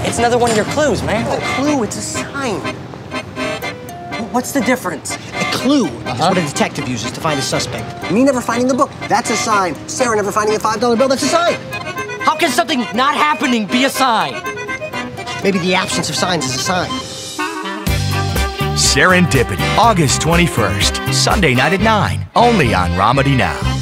It's another one of your clues, man. A clue, it's a sign. What's the difference? A clue is what a detective uses to find a suspect. Me never finding the book, that's a sign. Sarah never finding a $5 bill, that's a sign. How can something not happening be a sign? Maybe the absence of signs is a sign. Serendipity, August 21st, Sunday night at 9, only on Romedy Now.